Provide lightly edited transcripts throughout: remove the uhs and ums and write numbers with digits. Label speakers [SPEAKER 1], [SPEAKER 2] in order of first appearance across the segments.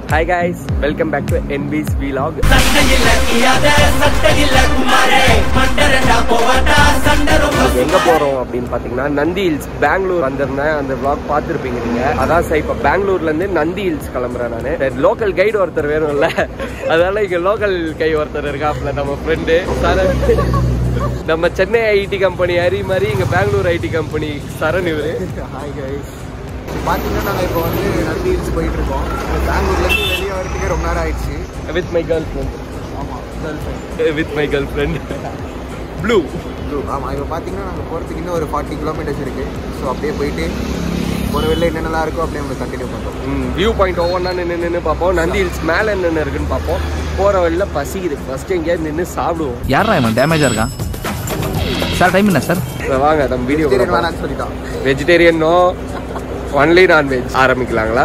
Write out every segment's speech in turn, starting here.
[SPEAKER 1] Hi guys, welcome back to NB's vlog. எங்க போறோம் அப்படின்னு பாத்தீங்கன்னா நந்தி ஹில்ஸ் பெங்களூர் வந்திருந்தேன். அந்த vlog பார்த்திருப்பீங்க நீங்க. அதான் சார் இப்ப பெங்களூர்ல இருந்து நந்தி ஹில்ஸ் கிளம்புறேன் நானு. லோக்கல் கைடு ஒருத்தர் வேணும்ல, அதனால இங்க லோக்கல் கை ஒருத்தர் இருக்காப்ல நம்ம ஃப்ரெண்டு. நம்ம சென்னை ஐடி கம்பெனி அரி மாதிரி இங்க பெங்களூர் ஐடி கம்பெனி சரண் இவரு.
[SPEAKER 2] ஹாய் கைஸ், பார்த்தீங்கன்னா நாங்கள் இப்போ வந்து நந்தி ஹில்ஸ் போயிட்டு இருக்கோம். பெங்களூர்லேருந்து வெளியே வரதுக்கே ரொம்ப நேரம் ஆயிடுச்சு.
[SPEAKER 1] With my girlfriend.
[SPEAKER 2] ஆமாம், girlfriend.
[SPEAKER 1] With my girlfriend. Blue.
[SPEAKER 2] ஆமாம், இப்போ பார்த்தீங்கன்னா நாங்கள் போகிறதுக்கு இன்னும் ஒரு 40 கிலோமீட்டர்ஸ் இருக்குது. ஸோ அப்படியே போயிட்டு ஒரு வெளில என்னென்னலாம் இருக்கோ அப்படியே நம்ம கண்டினியூ பண்ணுறோம்.
[SPEAKER 1] வியூ பாயிண்ட் ஒவ்வொன்றா நின்று பார்ப்போம். நந்தி ஹில்ஸ் மேலே என்னென்ன இருக்குன்னு பார்ப்போம். போகிற வழியில் பசிக்குது, ஃபஸ்ட்டு எங்கேயாவது நின்று சாப்பிடுவோம்.
[SPEAKER 3] யாரா இவன் டேமேஜாக இருக்கான் சார்? டைம் என்ன சார்?
[SPEAKER 1] வாங்க நம்ம வீடியோ
[SPEAKER 2] வேணான்னு சொல்லிட்டான்.
[SPEAKER 1] வெஜிடேரியனோ ஒன்லி நான்வெஜ் ஆரம்பிக்கலாங்களா?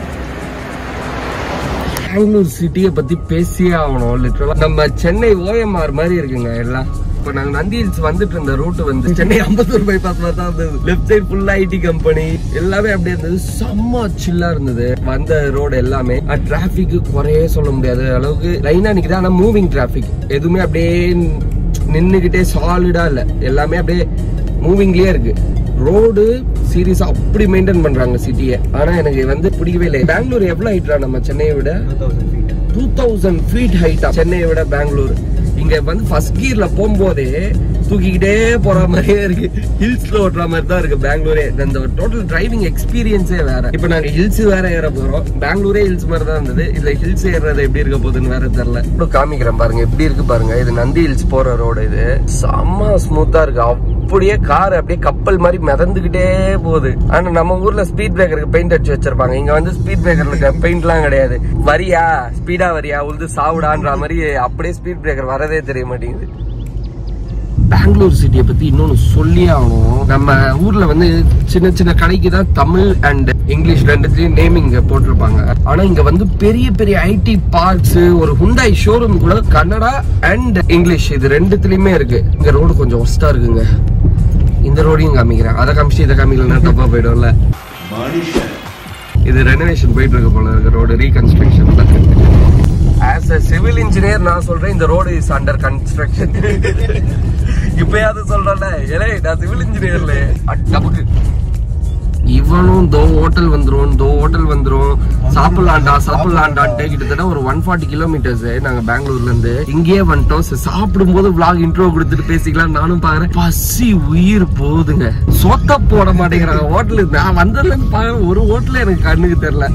[SPEAKER 1] பெங்களூர் சிட்டியை பற்றி பேசியே ஆகணும். லிட்டரலாக நம்ம சென்னை OMR மாதிரி இருக்குங்க எல்லாம். இப்போ நாங்கள் நந்தி ஹில்ஸ் வந்துட்டு இருந்த ரூட் வந்து சென்னை அம்பத்தூர் பைபாஸ் மாதிரி தான் இருந்தது. லெஃப்ட் சைட் ஃபுல்லா ஐடி கம்பெனி எல்லாமே அப்படியே இருந்தது. செம்ம சில்லா இருந்தது வந்த ரோடு எல்லாமே. டிராபிக் குறையே சொல்ல முடியாத அளவுக்கு லைனா நிக்குது. ஆனா மூவிங் டிராபிக் எதுவுமே அப்படியே நின்னுகிட்டே சாலிடா இல்ல, எல்லாமே அப்படியே மூவிங்லயே இருக்கு. ரோடு சீரியஸா அப்படி மெயின்டைன் பண்றாங்க சிட்டியை. ஆனா எனக்கு வந்து பிடிக்கவே இல்லை. பெங்களூர் எவ்வளவு ஹைட்டா நம்ம சென்னையை விட? 2000 ஃபீட் ஹைட்டா சென்னையை விட பெங்களூர். இங்க வந்து ஃபர்ஸ்ட் கியர்ல போகும்போதே தூக்கிக்கிட்டே போற மாதிரியே இருக்கு. ஹில்ஸ்ல ஓட்டுற மாதிரி தான் இருக்கு பெங்களூரே. இந்த டோட்டல் டிரைவிங் எக்ஸ்பீரியன்ஸே வேற. இப்ப நாங்க ஹில்ஸ் வேற ஏற போறோம். பெங்களூரே ஹில்ஸ் மாதிரி தான் இருந்தது. இதுல ஹில்ஸ் ஏறது எப்படி இருக்க போகுதுன்னு வேற தெரியல. இப்போ காமிக்கிறேன் பாருங்க எப்படி இருக்கு பாருங்க. இது நந்தி ஹில்ஸ் போற ரோடு. இது செம்ம ஸ்மூத்தா இருக்கு. அப்படியே கார் அப்படியே கப்பல் மாதிரி மிதந்துகிட்டே போகுது. ஆனா நம்ம ஊர்ல ஸ்பீட் பிரேக்கருக்கு பெயிண்ட் அடிச்சு வச்சிருப்பாங்க. இங்க வந்து ஸ்பீட் பிரேக்கர்ல பெயிண்ட் எல்லாம் கிடையாது. வரியா ஸ்பீடா வரியா உழுது சாவுடான்ற மாதிரி அப்படியே ஸ்பீட் பிரேக்கர் வரதே தெரிய மாட்டேங்குது. பெங்களூர் சிட்டியை பத்தி இன்னொன்னு சொல்லியே ஆகணும். நம்ம ஊர்ல வந்து சின்ன சின்ன கடைக்கு தான் தமிழ் அண்ட் இங்கிலீஷ் ரெண்டுத்துலயும் நேமிங் போட்டிருப்பாங்க. ஆனா இங்க வந்து பெரிய பெரிய ஐடி பார்க்ஸ், ஒரு ஹுண்டாய் ஷோரூம் கூட கன்னடா அண்ட் இங்கிலீஷ் இது ரெண்டுத்துலயுமே இருக்கு. இங்க ரோடு கொஞ்சம் ஒஸ்டா இருக்குங்க. இந்த ரோடையும் காமிக்கிறேன். அதை காமிச்சு இதை காமிக்கலன்னா தப்பா போயிடும்ல. இது ரெனோவேஷன் போயிட்டு இருக்கு போல இருக்கு. Road reconstruction. As a civil engineer நான் சொல்றேன் இந்த ரோடு இஸ் அண்டர் கன்ஸ்ட்ரக்ஷன். இப்பயாவது சொல்றேன்ல, ஏலே நான் சிவில் இன்ஜினியர்ல அட்டபுக்கு. இவனும் தோ ஹோட்டல் வந்துரும் சாப்பிடலான்டான்ட்டு கிட்டத்தட்ட ஒரு 140 கிலோமீட்டர்ஸ் நாங்க பெங்களூர்ல இருந்து இங்கேயே வந்துட்டோம். சாப்பிடும் போது vlog இன்ட்ரோ கொடுத்துட்டு பேசிக்கலாம். நானும் பாக்குறேன் பசி உயிர் போகுதுங்க. சொத்த போட மாட்டேங்கிறாங்க ஹோட்டலு. நான் வந்ததுல இருந்து பாக்குறேன் ஒரு ஹோட்டல எனக்கு கண்ணுக்கு தெரியல.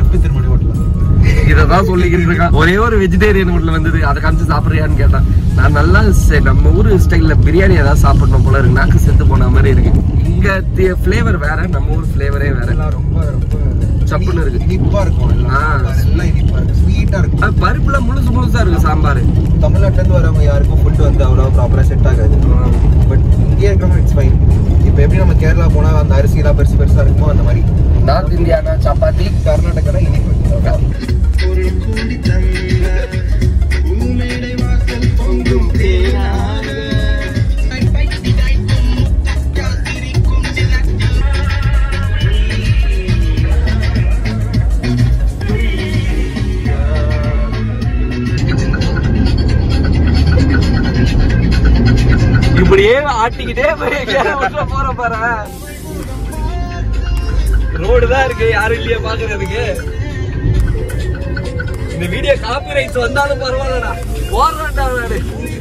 [SPEAKER 1] இததான் சொல்லிக்கிட்டு இருக்கான். ஒரே ஒரு வெஜிடேரியன் ஹோட்டல் வந்தது, அதை காமிச்சு சாப்பிடுறியான்னு கேட்டான். நான் நல்லா நம்ம ஊரு ஸ்டைல்ல பிரியாணி ஏதாவது சாப்பிடணும் போல இருக்கு. நாக்கு செத்து போன மாதிரி இருக்கு. இங்க பிளேவர் வேற, நம்ம ஊர் பிளேவரே வேற. ரொம்ப சப்புன்னு இருக்கு. இனிப்பா இருக்கும். எல்லாம் இனிப்பா இருக்கு, ஸ்வீட்டா இருக்கு. பருப்புல முழுசா இருக்கு சாம்பார். தமிழ்நாட்டுல இருந்து வரவங்க யாருக்கும் ஃபுட் வந்து அவ்வளவு ப்ராப்பரா செட் ஆகாது. பட் இங்கே இருக்கிறவங்க இட்ஸ் ஃபைன். இப்ப எப்படி நம்ம கேரளா போனா அந்த அரிசி எல்லாம் பெருசா இருக்குமோ அந்த மாதிரி நார்த் இந்தியானா சப்பாத்தி, கர்நாடகா இனிப்பு. இப்படியே ஆட்டிக்கிட்டே போற பாரு. ரோடு தான் இருக்கு, யாரும் இல்லையா பாக்குறதுக்கு. இந்த வீடியோ காப்பிரைட்ஸ் வந்தாலும் பரவாயில்லடா, போடுறேன்டா நானு.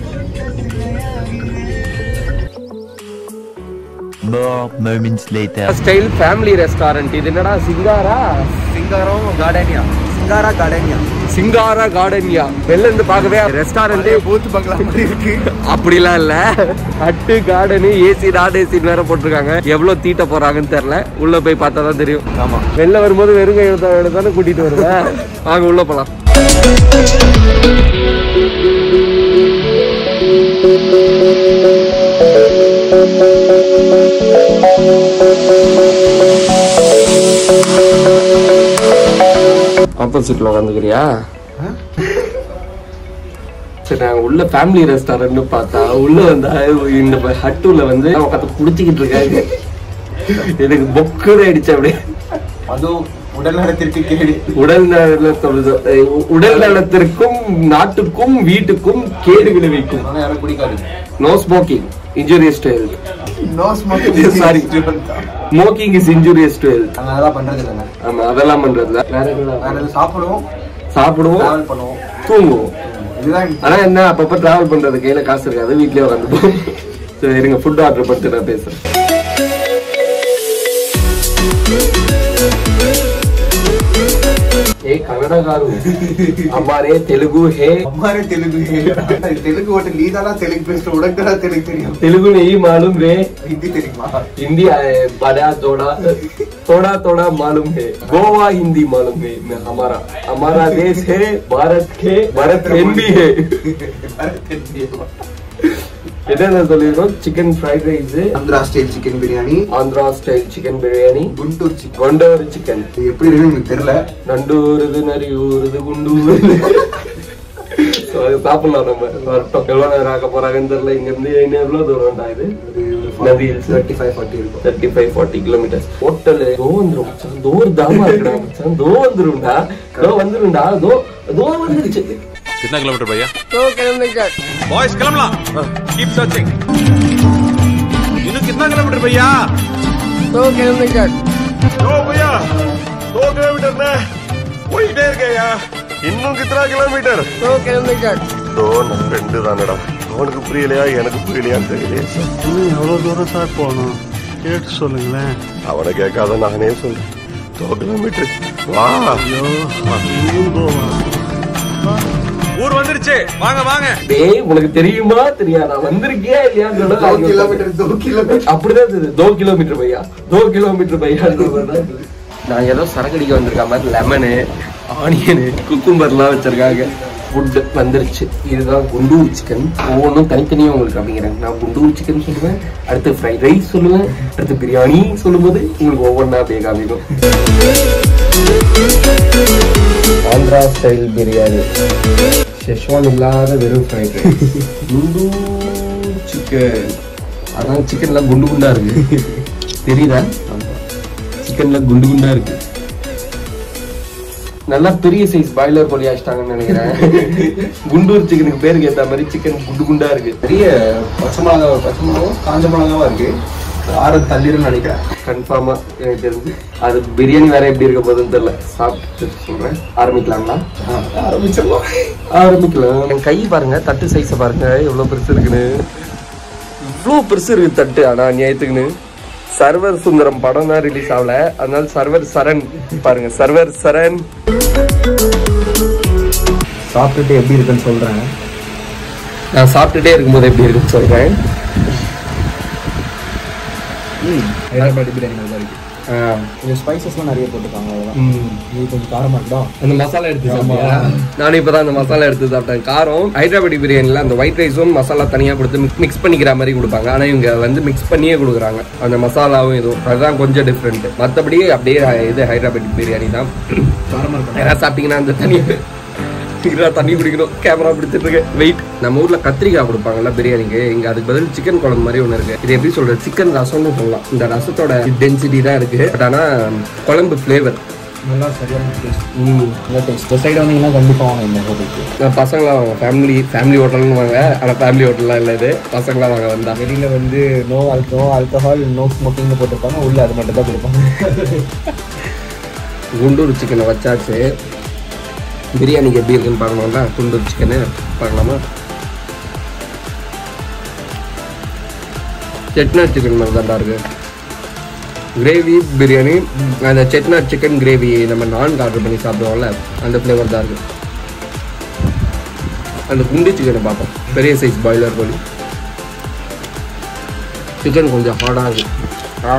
[SPEAKER 3] More moments later.
[SPEAKER 1] Style family restaurant. இது என்னடா சிங்காரா கார்டனியா. வெளில இருந்து பார்க்கவே ரெஸ்டாரண்டே பூத்து பங்களா மாதிரி இருக்கு. அப்படிலாம் இல்ல, hut garden AC non AC வேற போட்டிருக்காங்க. எவ்வளவு தீட்ட போறாங்கன்னு தெரியல. உள்ள போய் பார்த்தா தான் தெரியும். ஆமா, வெளில வரும்போது வெறும் கையோட தானே கூட்டிட்டு வருவேன். வாங்க உள்ள போலாம். ஆப்போசிட்ல உட்காந்துக்கிறியா? சரி, நாங்க உள்ள ஃபேமிலி ரெஸ்டாரண்ட் பார்த்தா உள்ள வந்தா இந்த ஹட்டுல வந்து உட்காந்து குடிச்சுக்கிட்டு இருக்காங்க. எனக்கு பொக்குன்னு ஆயிடுச்சு அப்படியே.
[SPEAKER 2] அதுவும் உடல் நலத்திற்கு கேடு.
[SPEAKER 1] உடல் நலத்திற்கும் நாட்டுக்கும் வீட்டுக்கும் கேடு விளைவிக்கும்.
[SPEAKER 2] யாரும் குடிக்காது.
[SPEAKER 1] No smoking injurious to health.
[SPEAKER 2] No smoking.
[SPEAKER 1] Sorry. Smoking is injurious to health.
[SPEAKER 2] அதெல்லாம் பண்றது இல்ல.
[SPEAKER 1] ஆமா அதெல்லாம் பண்றது இல்ல.
[SPEAKER 2] வேற சாப்பிடுவோம்
[SPEAKER 1] டிராவல்
[SPEAKER 2] பண்ணுவோம்
[SPEAKER 1] தூங்குவோம்.
[SPEAKER 2] இதுதான்.
[SPEAKER 1] ஆனா என்ன அப்பப்ப டிராவல் பண்றது கையில காசு இருக்காது, வீட்லயே உட்காந்துப்போம். சரி இருங்க ஃபுட் ஆர்டர் பண்ணிட்டு நான் பேசுறேன். कन्नड़ा गारू हमारे तेलुगु है
[SPEAKER 2] तेलुगु वोट लीदाला तेलुगु पेस्ट उड़कड़ा तेलुगु தெரியும். तेलुगु
[SPEAKER 1] नहीं मालूम रे.
[SPEAKER 2] हिंदी தெரியுமா?
[SPEAKER 1] हिंदी बड़ा थोड़ा मालूम है. गोवा हिंदी मालूम है. हमारा देश है भारत भी है. என்ன சொல்லிருக்கோம்? Chicken fried rice,
[SPEAKER 2] Andhra style chicken biryani,
[SPEAKER 1] Guntur chicken.
[SPEAKER 2] எப்படி இருக்குன்னு எனக்கு தெரியல.
[SPEAKER 1] நண்டூருது நரியூருது குண்டூர். சாப்பிடலாம் நம்ம. எவ்வளவு நேரம் ஆக போறாங்கன்னு தெரியல. இங்க இருந்து எவ்வளவு தூரம் இது நதி
[SPEAKER 2] 35-40 இருக்கும்.
[SPEAKER 1] 35-40 கிலோமீட்டர். ஹோட்டல் வந்துரும். தூர் தாமா இருக்கா? வந்துரும்டா வந்துருச்சு.
[SPEAKER 4] कितना किलोमीटर भैया?
[SPEAKER 1] 2 किलोमीटर.
[SPEAKER 4] बॉयज कलमला कीप सर्चिंग. इन्हें कितना किलोमीटर भैया?
[SPEAKER 1] 2 किलोमीटर.
[SPEAKER 4] दो भैया 2 किलोमीटर में वही देर गया. इन्नू कितना किलोमीटर?
[SPEAKER 1] 2 किलोमीटर.
[SPEAKER 4] दो ரெண்டு தானடா. அவனுக்கு புரியலையா எனக்கு புரியலையான்னு தெரியலையே சார்.
[SPEAKER 5] எவ்வளவு தூரம் சார் போகணும் கேட்டு சொல்லுங்களேன்.
[SPEAKER 4] அவனை கேட்காத நானே சொல்றேன். 2 கிலோமீட்டர். வா ஊர் வந்துருச்சு. வாங்க.
[SPEAKER 1] டேய் உனக்கு தெரியுமா தெரியாதா? வந்திருக்கியா இல்லையான்னு சொல்ல.
[SPEAKER 2] 2 கிலோமீட்டர்
[SPEAKER 1] அப்படிதான் இது. 2 கிலோமீட்டர் பையா 2 கிலோமீட்டர் பையா. நான் ஏதோ சரக்கடிக்க வந்திருக்க மாதிரி லெமனு, ஆனியனு, குக்கும்பர்லாம் வச்சிருக்காங்க. ஃபுட் வந்துருச்சு. இதுதான் குண்டூர் சிக்கன். ஒவ்வொன்றும் தனித்தனியாக உங்களுக்கு அப்படிங்கிறாங்க. நான் குண்டூர் சிக்கன் சொல்லுவேன், அடுத்து ஃப்ரைட் ரைஸ் சொல்லுவேன், அடுத்து பிரியாணி சொல்லும்போது உங்களுக்கு ஒவ்வொன்றா அப்படியே காமிக்கும். ஆந்திரா ஸ்டைல் பிரியாணி, ஷெஷ்வான் இல்லாத வெறும் ஃப்ரைட் ரைஸ், குண்டூர் சிக்கன். அதான் சிக்கன்லாம் குண்டு குண்டா இருக்கு, தெரியுதா? சிக்கன்ல குண்டு குண்டா இருக்கு. நல்லா பெரிய சைஸ் பாய்லர் கோழி ஆச்சிட்டாங்கன்னு நினைக்கிறேன். குண்டூர் சிக்கனுக்கு பேருக்கு ஏற்ற மாதிரி சிக்கன் குண்டு குண்டா இருக்கு.
[SPEAKER 2] பெரிய பச்சை மிளகாவும் காஞ்ச மிளகாவும் இருக்கு. 6 தள்ளிரும் நினைக்கிறேன்
[SPEAKER 1] கன்ஃபார்மா. எனக்கு தெரிஞ்சு அது பிரியாணி வேற எப்படி இருக்க போகுதுன்னு தெரியல. சாப்பிட்டு சொல்றேன். ஆரம்பிக்கலாங்களா? ஆரம்பிக்கலாம். என் கை பாருங்க, தட்டு சைஸை பாருங்க எவ்வளவு பெருசு இருக்குன்னு. இவ்வளோ பெருசு இருக்கு தட்டு. ஆனா நியாயத்துக்குன்னு சர்வர் சுந்தரம் படம் தான் ரிலீஸ் ஆகல, அதனால சர்வர் சரண் பாருங்க. சர்வர் சரண்
[SPEAKER 2] சாப்பிட்டுட்டு எப்படி இருக்குன்னு சொல்றேன்.
[SPEAKER 1] நான் சாப்பிட்டுட்டே இருக்கும்போது எப்படி இருக்குன்னு சொல்றேன்.
[SPEAKER 2] ஹைதராபாடி பிரியாணி நல்லா இருக்கு. கொஞ்சம் ஸ்பைசஸ்லாம் நிறைய போட்டுருக்காங்க. இது கொஞ்சம் காரமா இருக்கா?
[SPEAKER 1] அந்த மசாலா எடுத்து சாப்பிட்டியா? நானும் இப்பதான் அந்த மசாலா எடுத்து சாப்பிட்டேன். காரம் ஹைதராபாடி பிரியாணில அந்த ஒயிட் ரைஸும் மசாலா தனியா கொடுத்து மிக்ஸ் பண்ணிக்கிற மாதிரி கொடுப்பாங்க. ஆனா இவங்க வந்து மிக்ஸ் பண்ணியே கொடுக்குறாங்க அந்த மசாலாவும் இதுவும். அதுதான் கொஞ்சம் டிஃப்ரெண்ட். மற்றபடி அப்படியே இது ஹைதராபாடி பிரியாணி தான்.
[SPEAKER 2] காரமா இருக்கும்.
[SPEAKER 1] யாராவது சாப்பிட்டீங்கன்னா அந்த தண்ணி குடிக்கணும். கேமரா பிடிச்சிட்டு இருக்கு. வெயிட். நம்ம ஊர்ல கத்திரிக்காய் கொடுப்பாங்கல்ல பிரியாணிக்கு, இங்க அதுக்கு பதில் சிக்கன் குழம்பு மாதிரி ஒண்ணு இருக்கு. இது எப்படி சொல்றது? சிக்கன் ரசம்னு சொல்லலாம். இந்த ரசத்தோட டென்சிட்டி தான் இருக்கு. பட் ஆனா குழம்பு ஃபிளேவர்
[SPEAKER 2] நல்லா சரியான டேஸ்ட். நல்லா டேஸ்ட். இந்த சைடு வந்தீங்கன்னா கண்டிப்பா வாங்க இந்த ஹோட்டலுக்கு.
[SPEAKER 1] பசங்களாம் வாங்க. ஃபேமிலி ஹோட்டல்னு வாங்க. ஆனா ஃபேமிலி ஹோட்டல்லாம் இல்லை இது. பசங்களாம் வாங்க. வந்தா
[SPEAKER 2] வெளியில வந்து நோ ஆல்கஹால் நோ ஸ்மோக்கிங்னு போட்டிருப்பாங்க. உள்ள அது மட்டும் தான் கொடுப்பாங்க.
[SPEAKER 1] குண்டூர் சிக்கனை வச்சாச்சு. பிரியாணிக்கு எப்படி இருக்குன்னு பார்க்கணும்ல. குண்டூர் சிக்கனு பார்க்கலாமா? செட்நாட் சிக்கன் மாதிரி தான்டா இருக்கு. கிரேவி பிரியாணி. அந்த செட்நாட் சிக்கன் கிரேவி நம்ம நான் ஆர்டர் பண்ணி சாப்பிடுவோம்ல, அந்த ஃப்ளேவர் தான் இருக்கு. அந்த குண்டு சிக்கனை பார்ப்போம். பெரிய சைஸ் பாய்லர் கோழி. சிக்கன் கொஞ்சம் ஹார்டாக இருக்கு.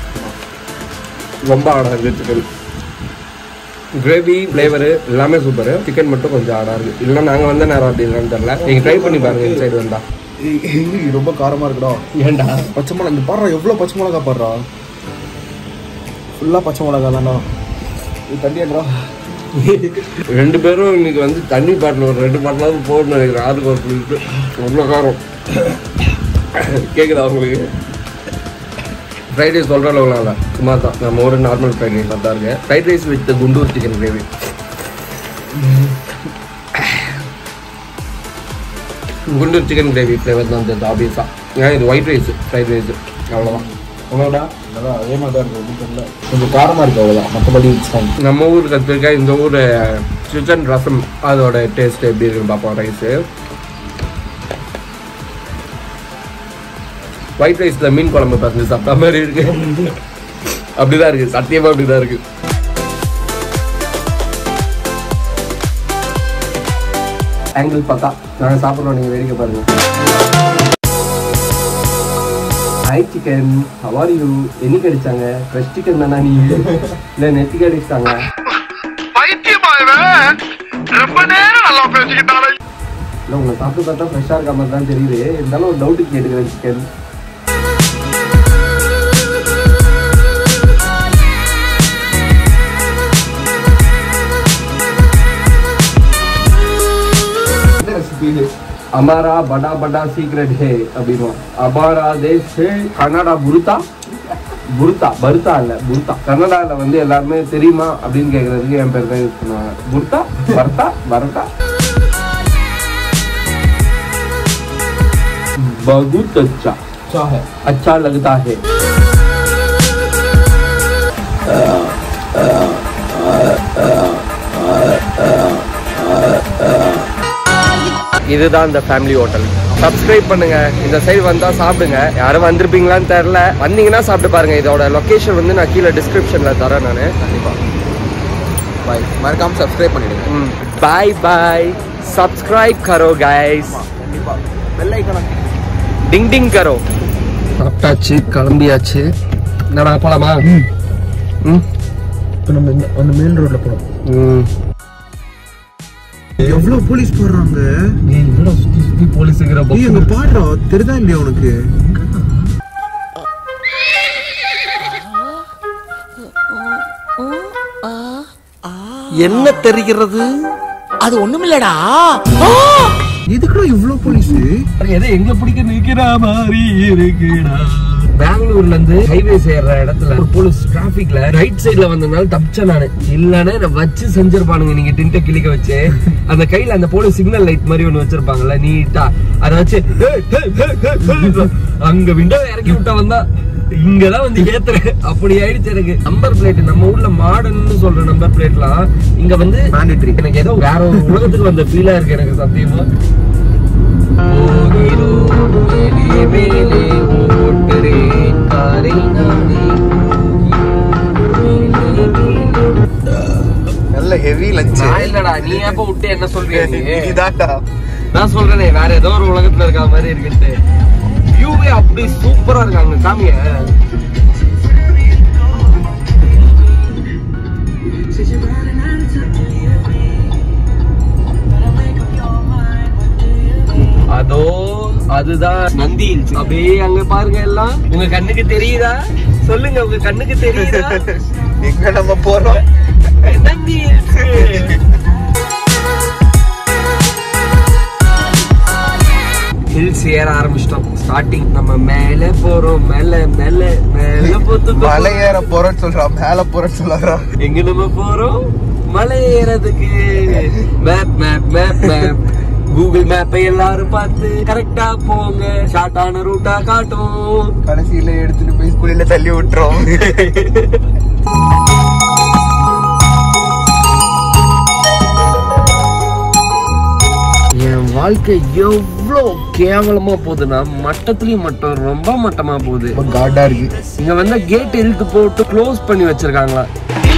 [SPEAKER 1] ரொம்ப ஹார்டாக இருக்குது சிக்கன். கிரேவி ஃப்ளேவரு எல்லாமே சூப்பர். சிக்கன் மட்டும் கொஞ்சம் ஹார்டாக இருக்குது. இல்லைன்னா நாங்கள் வந்த நேரம் அப்படி இல்லைன்னு தெரியல. நீங்கள் ட்ரை பண்ணி பாருங்கள் இந்த சைடு வந்தா.
[SPEAKER 2] ரொம்ப காரமா இருக்குடா.
[SPEAKER 1] ஏன்டா?
[SPEAKER 2] பச்சை மிளகா இங்க பாடுறா, எவ்வளோ பச்சை மிளகா பாடுறா. ஃபுல்லாக பச்சை மிளகா தானா? இது தண்ணியாடுறா.
[SPEAKER 1] 2 பேரும் இன்னைக்கு வந்து தண்ணி பாட்டில் ஒரு 2 பாட்டிலாவது போடணும் நினைக்கிறேன். ஆளுக்கு ஒரு சொல்லிட்டு அவ்வளோ காரம். கேட்குதா உங்களுக்கு? ஃப்ரைட் ரைஸ் சொல்கிற அளவுலாம் இல்லை, சும்மா தான் நம்ம ஒரு நார்மல் ஃப்ரைட் ரைஸ் தான் இருக்கு. Fried rice with Guntur chicken gravy. Guntur chicken gravy flavour தான் இருந்தது ஆப்வியஸாக. ஏன் இது ஒயிட் ரைஸ் ஃப்ரைட் ரைஸ் அவ்வளோதான். அவ்வளோடா
[SPEAKER 2] அதான் அதே மாதிரி தான் இருக்குது, கொஞ்சம் காரமாக இருக்குது அவ்வளோதான். மற்றபடி
[SPEAKER 1] நம்ம ஊர் கற்றுருக்கா இந்த ஊர் சிக்கன் ரசம் அதோட டேஸ்ட் எப்படி இருக்குன்னு பார்ப்போம். ரைஸு ஒயிட் ரைஸில் மீன் குழம்பு பார்த்து சாப்பிட்டா மாதிரி இருக்கு. அப்படிதான் இருக்கு, சத்தியமாக அப்படிதான் இருக்கு. ஆங்கிள் பார்த்தா நாங்கள் சாப்பிட்றோம், நீங்கள் வேடிக்கை பாருங்க. Hi chicken, how are you? என்னைக்கு அடிச்சாங்க? ஃப்ரெஷ் சிக்கன் தானா நீ? இல்லை நெத்திக்கு அடிச்சிட்டாங்க? இல்லை உங்களை சாப்பிட்டு பார்த்தா ஃப்ரெஷ்ஷாக இருக்க மாதிரி தான் தெரியுது. இருந்தாலும் ஒரு டவுட்டு கேட்டுக்கிறேன். சிக்கன் हमारा बड़ा बड़ा सीक्रेट है अभी हमारा देश है कनाडा बुरुता बुरुता बरुता இல்ல புருத்தா. கன்னடால வந்து எல்லாருமே தெரியுமா அப்படின்னு கேக்குறதுக்கு என் பேர் தான் யூஸ் பண்ணுவாங்க. புருத்தா பர்த்தா பரட்டா. बहुत अच्छा लगता है. இதுதான் இந்த ஃபேமிலி ஹோட்டல். சப்ஸ்கிரைப் பண்ணுங்க. இந்த சைடு வந்தா சாப்பிடுங்க. யாரும் வந்திருப்பீங்களான்னு தெரியல, வந்தீங்கன்னா சாப்பிட்டு பாருங்க. இதோட லொகேஷன் வந்து நான் கீழே டிஸ்கிரிப்ஷன்ல தரேன். நான் கண்டிப்பா
[SPEAKER 2] பாய், மறக்காம சப்ஸ்கிரைப் பண்ணிடுங்க.
[SPEAKER 1] Bye bye. சப்ஸ்கிரைப் கரோ கைஸ்.
[SPEAKER 2] கண்டிப்பா பெல் ஐகான்
[SPEAKER 1] டிங் டிங் கரோ. சாப்பிட்டாச்சு, கிளம்பியாச்சு. என்னடா போலாமா?
[SPEAKER 2] இப்போ நம்ம அந்த மெயின் ரோட்ல போறோம். எவ்வளவு போலீஸ் போடுறாங்க.
[SPEAKER 1] சுத்தி சுத்தி போலீஸ்
[SPEAKER 2] பாடுறா தெரியுதா இல்லையா உனக்கு?
[SPEAKER 1] என்ன தெரிகிறது?
[SPEAKER 3] அது ஒண்ணுமில்லடா.
[SPEAKER 2] எதுக்குடா இவ்வளவு போலீஸ்?
[SPEAKER 1] எதை எங்க பிடிக்க நிக்கிற மாதிரி இருக்குடா. பெங்களூர்ல இருந்து ஹைவே சேர்ற இடத்துல ஒரு போலீஸ் டிராபிக்ல ரைட் சைட்ல வந்ததுனால தப்பிச்சேன் நானு. இல்லன்னா என்ன வச்சு செஞ்சிருப்பானுங்க. நீங்க டிண்ட கிளிக்க வச்சு அந்த கையில அந்த போலீஸ் சிக்னல் லைட் மாதிரி ஒண்ணு வச்சிருப்பாங்கல்ல நீட்டா, அதை வச்சு அங்க விண்டோ இறக்கி விட்டா வந்தா இங்கதான் வந்து ஏத்துறேன். அப்படி ஆயிடுச்சு எனக்கு. நம்பர் பிளேட் நம்ம ஊர்ல மாடர்ன்னு சொல்ற நம்பர் பிளேட்லாம் இங்க வந்து மேண்டேட்டரி. எனக்கு ஏதோ வேற ஒரு உலகத்துக்கு வந்த ஃபீலா இருக்கு எனக்கு சத்தியமா.
[SPEAKER 2] நல்ல ஹெவி லஞ்ச்.
[SPEAKER 1] இல்லடா நீ எப்ப விட்டு என்ன சொல்றீங்க?
[SPEAKER 2] இதாட்டா
[SPEAKER 1] நான் சொல்றேனே வேற ஏதோ ஒரு உலகத்துல இருக்க மாதிரி இருக்குன்னு. வியூவே அப்படி சூப்பரா இருக்காங்க. காமிய அதோ அதுதான் நந்தி ஹில்ஸ். அப்படியே அங்க பாருங்க எல்லாம். உங்க கண்ணுக்கு தெரியுதா? சொல்லுங்க, உங்க கண்ணுக்கு தெரியுதா?
[SPEAKER 2] எங்க நம்ம போறோம்?
[SPEAKER 1] நந்தி ஹில்ஸ். ஹில்ஸ் ஏற ஆரம்பிச்சிட்டோம். ஸ்டார்டிங் நம்ம மேல போறோம். மேல மேல மேல
[SPEAKER 2] மலை ஏற போறோம்னு சொல்றோம், மேல போறோம்னு சொல்றோம்.
[SPEAKER 1] எங்க நம்ம போறோம்? மலை ஏறதுக்கு. Map map map map Google மேப்பை எல்லாரும் பார்த்து கரெக்டா போங்க. ஷார்ட்டான ரூட்டா காட்டும்.
[SPEAKER 2] கடைசியில எடுத்துட்டு போய் ஸ்கூல்ல தள்ளி விட்டுறோம்.
[SPEAKER 1] என் வாழ்க்கை எவ்வளோ கேவலமா போகுதுன்னா மட்டத்துலயும் மட்டும் ரொம்ப மட்டமா போகுது.
[SPEAKER 2] காடா இருக்கு.
[SPEAKER 1] இங்க வந்து கேட் இழுத்து போட்டு க்ளோஸ் பண்ணி வச்சிருக்காங்களா.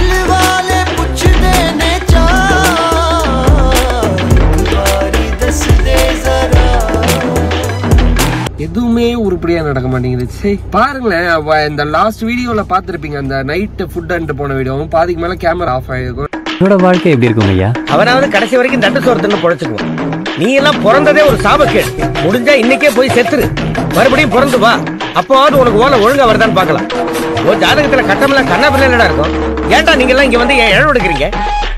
[SPEAKER 1] எதுவுமே உருப்படியா நடக்க மாட்டேங்குது. சரி பாருங்களேன், இந்த லாஸ்ட் வீடியோல பாத்திருப்பீங்க அந்த நைட் ஃபுட் அண்ட் போன வீடியோ. பாதிக்கு மேல கேமரா ஆஃப் ஆயிருக்கும்.
[SPEAKER 3] என்னோட வாழ்க்கை எப்படி இருக்கும் ஐயா?
[SPEAKER 6] அவனாவது கடைசி வரைக்கும் தட்டு சோறு பொழைச்சுக்குவான். நீ எல்லாம் பிறந்ததே ஒரு சாபக்கேடு. முடிஞ்சா இன்னைக்கே போய் செத்துரு, மறுபடியும் பிறந்து வா. அப்போவாவது உனக்கு ஓலை ஒழுங்கா வருதான்னு பாக்கலாம். ஒரு ஜாதகத்துல கட்டமெல்லாம் கண்ணா பிள்ளைடா இருக்கும். ஏன்டா நீங்க எல்லாம் இங்க வந்து இழவு எடுக்கிறீங்க?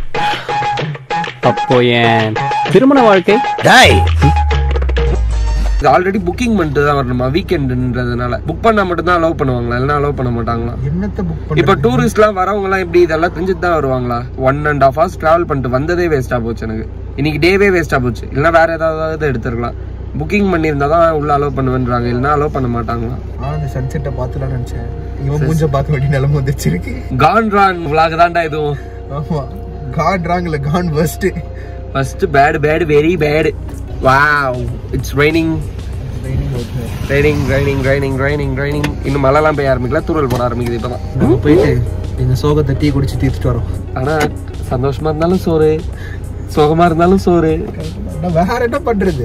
[SPEAKER 3] அப்போ என் திருமண வாழ்க்கை?
[SPEAKER 6] டாய்
[SPEAKER 1] இது ஆல்ரெடி புக்கிங் பண்ணிட்டு தான் வரணுமா வீக்கெண்டுன்றதுனால. புக் பண்ணா மட்டும் தான் அலோவ் பண்ணுவாங்களா, இல்லைன்னா அலோவ் பண்ண மாட்டாங்களா?
[SPEAKER 2] என்னத்த புக் பண்ணி
[SPEAKER 1] இப்ப டூரிஸ்ட்லாம் வரவங்க எல்லாம் இப்படி இதெல்லாம் தெரிஞ்சுட்டு தான் வருவாங்களா? 1.5 hours டிராவல் பண்ணிட்டு வந்ததே வேஸ்டா போச்சு எனக்கு. இன்னைக்கு டேவே வேஸ்டா போச்சு. இல்லைன்னா வேற ஏதாவது எடுத்துருக்கலாம். புக்கிங் பண்ணியிருந்தா தான் உள்ள அலோவ் பண்ணுவேன்றாங்க, இல்லைன்னா அலோவ் பண்ண மாட்டாங்களா?
[SPEAKER 2] அந்த சன்செட்டை பார்த்துலாம் நினைச்சேன். இவன் மூஞ்ச பார்க்க வேண்டிய நிலைமை வந்துச்சிருக்கு.
[SPEAKER 1] கான்ரான் விளாக் தான்டா இதுவும்.
[SPEAKER 2] ஆமா, கான் இல்ல கான் first
[SPEAKER 1] bad very bad. Wow, it's raining. இன்னும் மழைலாம் பெய்ய ஆரம்பிக்கல, தூரல் போட ஆரம்பிக்குது இப்பதான்.
[SPEAKER 2] போயிட்டு இந்த சோகத்தை டீ குடிச்சு தீர்த்துட்டு வரோம்.
[SPEAKER 1] ஆனா சந்தோஷமா இருந்தாலும் சோறு, சோகமா இருந்தாலும் சோறு.
[SPEAKER 2] வேற என்ன பண்றது?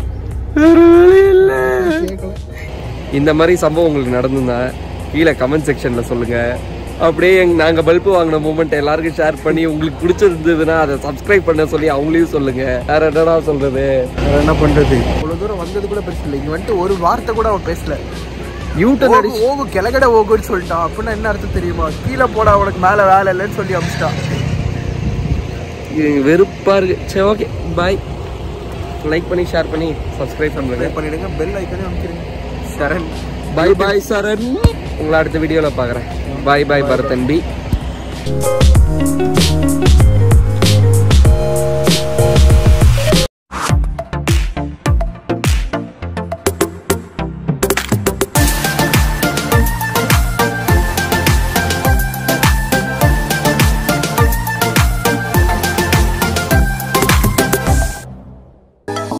[SPEAKER 1] இந்த மாதிரி சம்பவம் உங்களுக்கு நடந்துருந்தா கீழே கமெண்ட் செக்ஷன்ல சொல்லுங்க. அப்படியே நாங்க பல்பு வாங்கின மூமெண்ட் எல்லாருக்கும் ஷேர் பண்ணி உங்களுக்கு பிடிச்சிருந்ததுன்னா அதை சப்ஸ்கிரைப் பண்ண சொல்லி அவங்களையும் சொல்லுங்க. வேற என்னடா சொல்றது,
[SPEAKER 2] வேற என்ன பண்றது? இவ்வளவு தூரம் வந்தது கூட பிரச்சனை இல்லை. இங்க வந்துட்டு ஒரு வார்த்தை கூட அவன் பேசல.
[SPEAKER 1] யூட்டன் அடிச்சு
[SPEAKER 2] ஓவு கிழக்கட ஓகுன்னு சொல்லிட்டான். அப்படின்னா என்ன அர்த்தம் தெரியுமா? கீழே போடா, உனக்கு மேல வேலை இல்லைன்னு சொல்லி அமிச்சிட்டான்.
[SPEAKER 1] வெறுப்பா இருக்கு. சரி, ஓகே, பாய். லைக் பண்ணி ஷேர் பண்ணி சப்ஸ்கிரைப்
[SPEAKER 2] பண்ணிடுங்க. பெல் ஐக்கனே அமைக்கிறீங்க.
[SPEAKER 1] சரண், பாய் சரண். உங்களை அடுத்த வீடியோல பாக்குறேன். Bye Bharat and B.